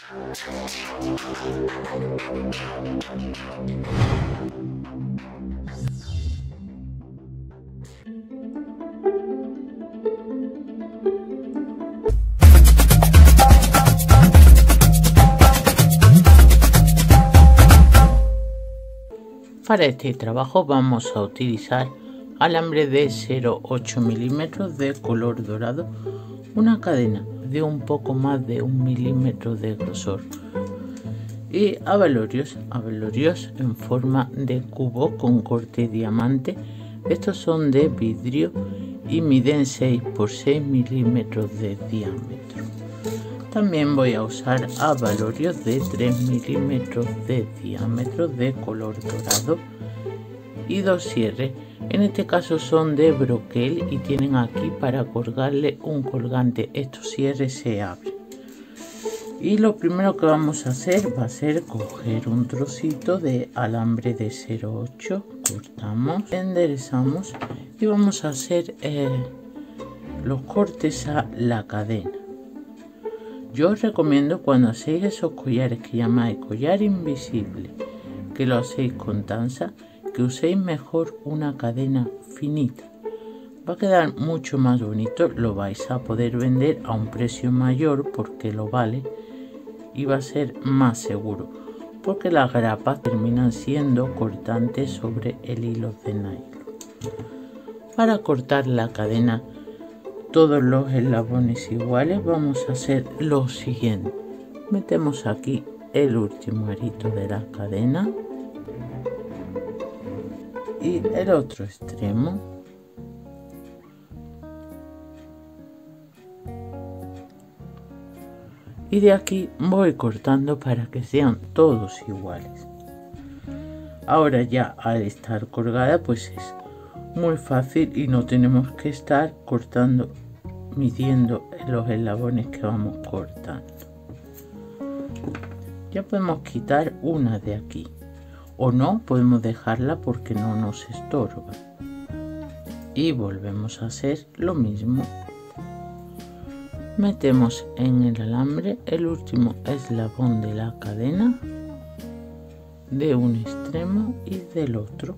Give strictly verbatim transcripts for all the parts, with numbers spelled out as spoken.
Para este trabajo vamos a utilizar alambre de cero coma ocho milímetros de color dorado, una cadena de un poco más de un milímetro de grosor y abalorios, abalorios en forma de cubo con corte diamante. Estos son de vidrio y miden seis por seis milímetros de diámetro. También voy a usar abalorios de tres milímetros de diámetro de color dorado y dos cierres. En este caso son de broquel y tienen aquí para colgarle un colgante. Estos cierres se abren. Y lo primero que vamos a hacer va a ser coger un trocito de alambre de cero coma ocho, cortamos, enderezamos y vamos a hacer eh, los cortes a la cadena. Yo os recomiendo, cuando hacéis esos collares que llamáis collar invisible, que lo hacéis con tanza, que uséis mejor una cadena finita. Va a quedar mucho más bonito, lo vais a poder vender a un precio mayor porque lo vale y va a ser más seguro, porque las grapas terminan siendo cortantes sobre el hilo de nylon. Para cortar la cadena todos los eslabones iguales vamos a hacer lo siguiente: metemos aquí el último arito de la cadena y el otro extremo, y de aquí voy cortando para que sean todos iguales. Ahora ya, al estar colgada, pues es muy fácil y no tenemos que estar cortando, midiendo los eslabones que vamos cortando. Ya podemos quitar una de aquí, o no, podemos dejarla porque no nos estorba. Y volvemos a hacer lo mismo. Metemos en el alambre el último eslabón de la cadena, de un extremo y del otro.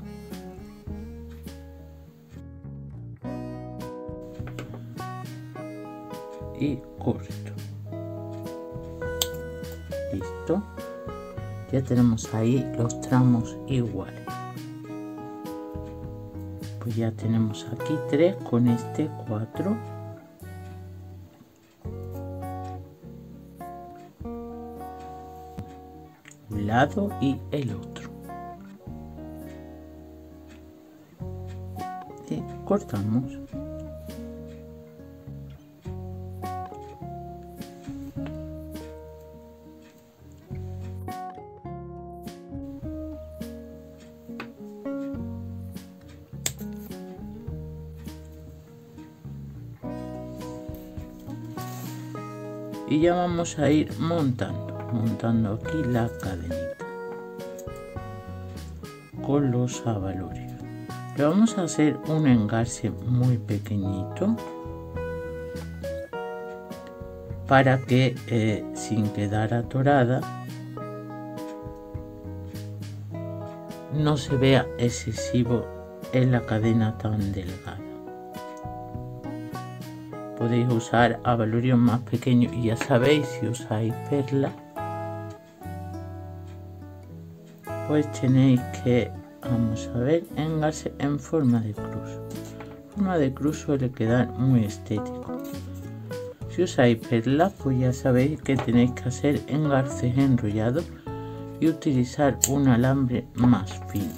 Y corto. Listo. Ya tenemos ahí los tramos iguales. Pues ya tenemos aquí tres, con este cuatro. Un lado y el otro. Y cortamos. Y ya vamos a ir montando, montando aquí la cadenita con los abalorios. Le vamos a hacer un engarce muy pequeñito para que eh, sin quedar atorada no se vea excesivo en la cadena tan delgada. Podéis usar abalorios más pequeños y ya sabéis, si usáis perla, pues tenéis que, vamos a ver, engarce en forma de cruz. Forma de cruz suele quedar muy estético. Si usáis perla, pues ya sabéis que tenéis que hacer engarces enrollados y utilizar un alambre más fino.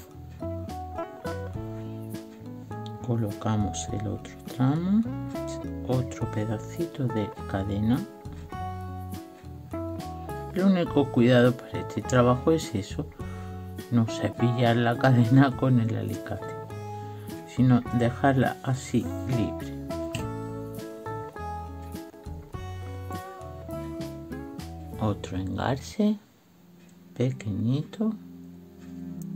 Colocamos el otro tramo, otro pedacito de cadena. El único cuidado para este trabajo es eso, no cepillar la cadena con el alicate, sino dejarla así libre. Otro engarce pequeñito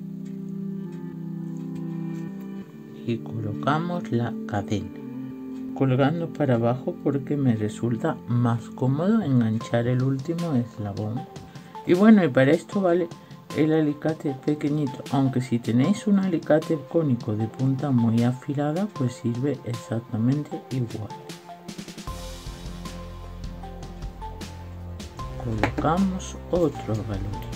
y colocamos la cadena. colgando para abajo porque me resulta más cómodo enganchar el último eslabón. Y bueno, y para esto vale el alicate pequeñito, aunque si tenéis un alicate cónico de punta muy afilada, pues sirve exactamente igual. Colocamos otro galorio,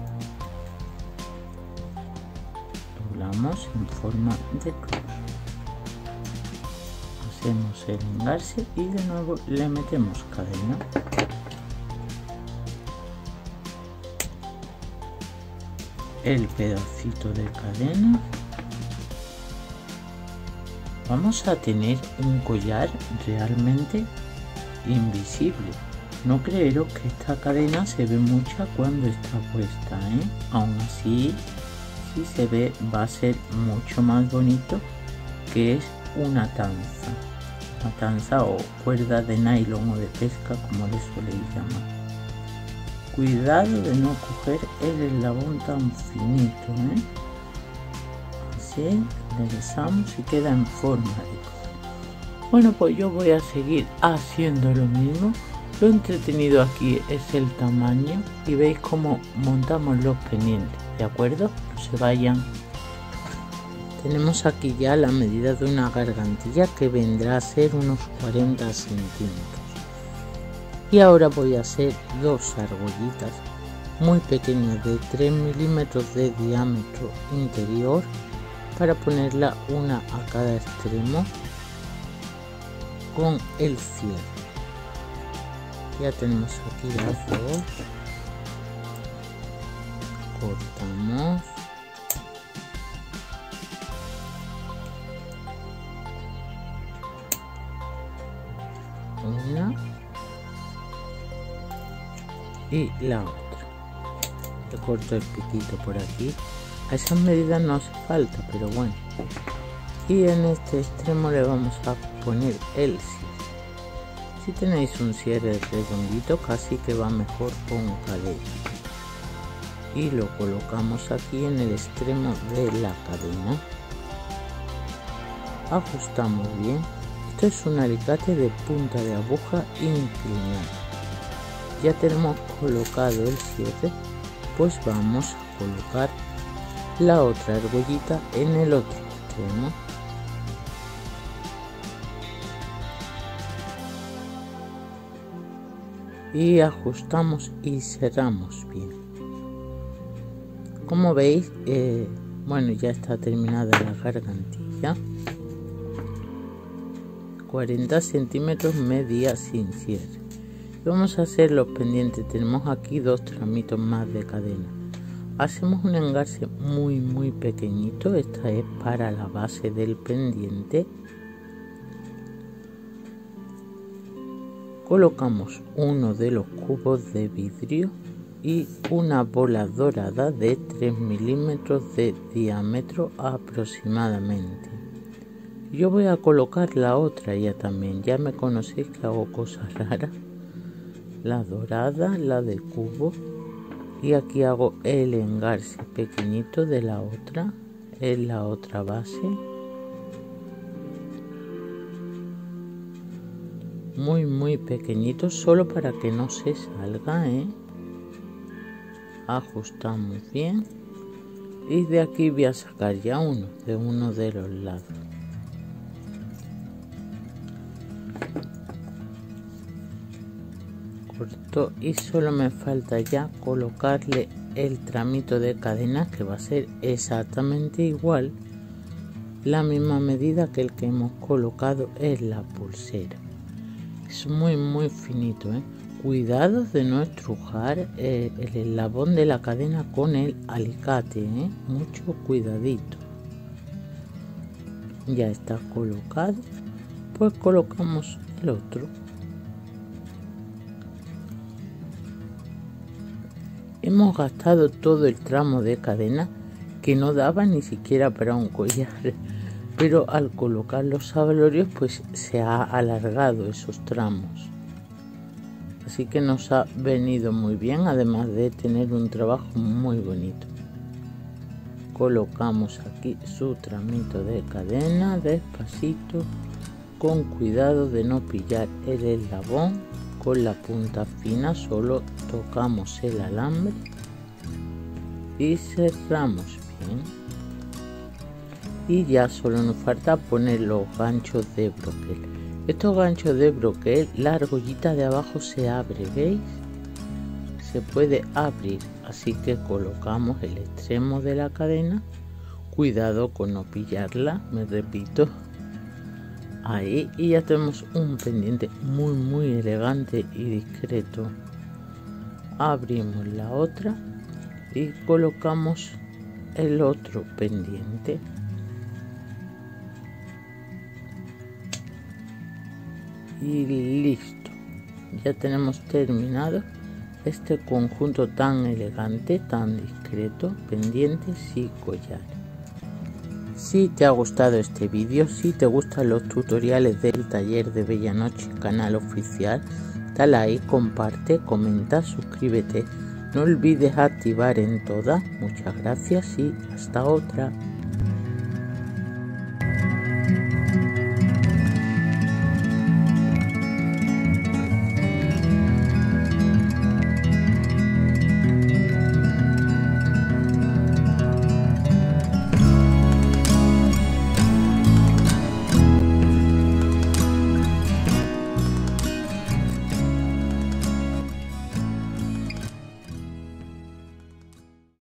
doblamos en forma de cruz, hacemos el engarce y de nuevo le metemos cadena. El pedacito de cadena. Vamos a tener un collar realmente invisible. No creeros que esta cadena se ve mucha cuando está puesta, ¿eh? Aún así, si se ve, va a ser mucho más bonito, que es una tanza. Una tanza o cuerda de nylon o de pesca, como le soléis llamar. Cuidado de no coger el eslabón tan finito, ¿eh? Así, regresamos y queda en forma de cruz. Bueno, pues yo voy a seguir haciendo lo mismo. Lo entretenido aquí es el tamaño y veis cómo montamos los pendientes, ¿de acuerdo? No se vayan. Tenemos aquí ya la medida de una gargantilla que vendrá a ser unos cuarenta centímetros. Y ahora voy a hacer dos argollitas muy pequeñas de tres milímetros de diámetro interior para ponerla una a cada extremo con el cierre. Ya tenemos aquí las dos. Cortamos. Una. Y la otra. Le corto el piquito por aquí. A esas medidas no hace falta, pero bueno. Y en este extremo le vamos a poner el cierre. Si tenéis un cierre redondito, casi que va mejor con cadena. Y lo colocamos aquí en el extremo de la cadena. Ajustamos bien. Esto es un alicate de punta de aguja inclinada. Ya tenemos colocado el cierre, pues vamos a colocar la otra argollita en el otro extremo. Y ajustamos y cerramos bien. Como veis, eh, bueno, ya está terminada la gargantilla. cuarenta centímetros media sin cierre. Vamos a hacer los pendientes. Tenemos aquí dos tramitos más de cadena. Hacemos un engarce muy muy pequeñito. Esta es para la base del pendiente. Colocamos uno de los cubos de vidrio y una bola dorada de tres milímetros de diámetro aproximadamente. Yo voy a colocar la otra ya también. Ya me conocéis que hago cosas raras. La dorada, la de cubo, y aquí hago el engarce pequeñito de la otra en la otra base. Muy muy pequeñito, solo para que no se salga, ¿eh? Ajustamos bien y de aquí voy a sacar ya uno de uno de los lados. Corto y solo me falta ya colocarle el tramito de cadena, que va a ser exactamente igual, la misma medida que el que hemos colocado en la pulsera. Es muy muy finito, ¿eh? Cuidado de no estrujar eh, el eslabón de la cadena con el alicate, ¿eh? Mucho cuidadito. Ya está colocado, pues colocamos el otro. Hemos gastado todo el tramo de cadena que no daba ni siquiera para un collar, pero al colocar los abalorios pues se ha alargado esos tramos, así que nos ha venido muy bien, además de tener un trabajo muy bonito. Colocamos aquí su tramito de cadena despacito con cuidado de no pillar el eslabón con la punta fina. Solo tocamos el alambre y cerramos bien, y ya solo nos falta poner los ganchos de broquel. Estos ganchos de broquel, la argollita de abajo se abre, ¿veis? Se puede abrir, así que colocamos el extremo de la cadena, cuidado con no pillarla, me repito, ahí, y ya tenemos un pendiente muy muy elegante y discreto. Abrimos la otra y colocamos el otro pendiente. Y listo, ya tenemos terminado este conjunto tan elegante, tan discreto, pendientes y collar. Si te ha gustado este vídeo, si te gustan los tutoriales del taller de Bella Noche canal oficial, dale like, comparte, comenta, suscríbete. No olvides activar en todas. Muchas gracias y hasta otra.